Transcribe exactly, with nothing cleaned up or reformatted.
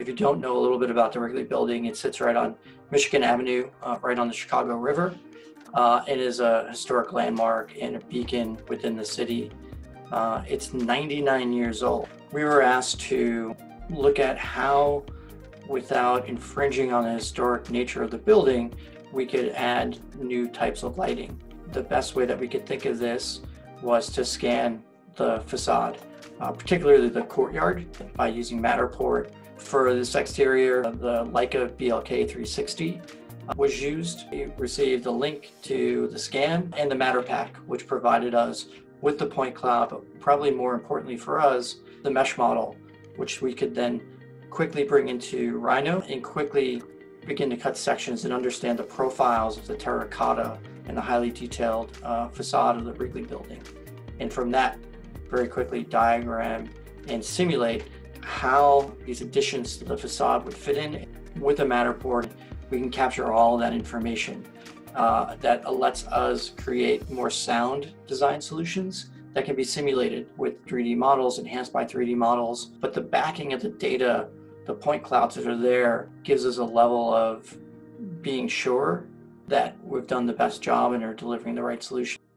you don't know a little bit about the Wrigley Building, it sits right on Michigan Avenue, uh, right on the Chicago River. Uh, it is a historic landmark and a beacon within the city. Uh, it's ninety-nine years old. We were asked to look at how, without infringing on the historic nature of the building, we could add new types of lighting. The best way that we could think of this was to scan the facade, uh, particularly the courtyard, by using Matterport. For this exterior, the Leica B L K three sixty was used. We received a link to the scan and the Matter Pack, which provided us with the point cloud, but probably more importantly for us, the mesh model, which we could then quickly bring into Rhino and quickly begin to cut sections and understand the profiles of the terracotta and the highly detailed uh, facade of the Wrigley Building. And from that, very quickly diagram and simulate how these additions to the facade would fit in. With the Matterport, we can capture all of that information. Uh, that lets us create more sound design solutions that can be simulated with three D models, enhanced by three D models. But the backing of the data, the point clouds that are there, gives us a level of being sure that we've done the best job and are delivering the right solution.